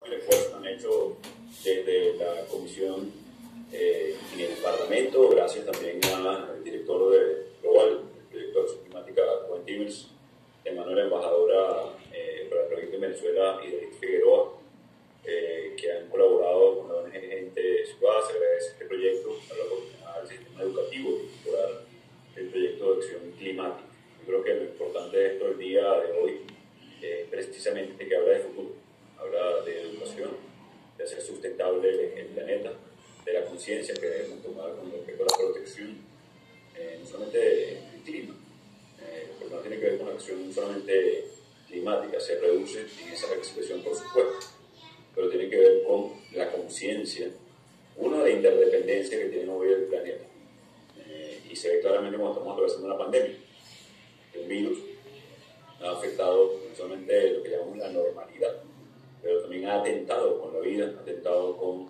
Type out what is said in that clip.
el esfuerzo que han hecho desde la Comisión en el Parlamento, gracias también al director global del proyecto de acción climática, Juan Timmers, de mano de la embajadora para el proyecto en Venezuela, Idalit Figueroa, que han colaborado con la ONG Gente Ciudad. Se agradece este proyecto a la oportunidad del sistema educativo de incorporar el proyecto de acción climática. Yo creo que lo importante de esto el día de hoy es precisamente que habla de futuro, habla de educación, de hacer sustentable el planeta, de la conciencia que debemos tomar con respecto a la protección, no solamente del clima, porque no tiene que ver con la acción solamente climática, se reduce en esa expresión por supuesto, pero tiene que ver con la conciencia, una de interdependencia que tiene hoy el planeta, y se ve claramente cuando estamos atravesando una pandemia. El virus ha afectado no solamente lo que llamamos la normalidad, pero también ha atentado con la vida, ha atentado con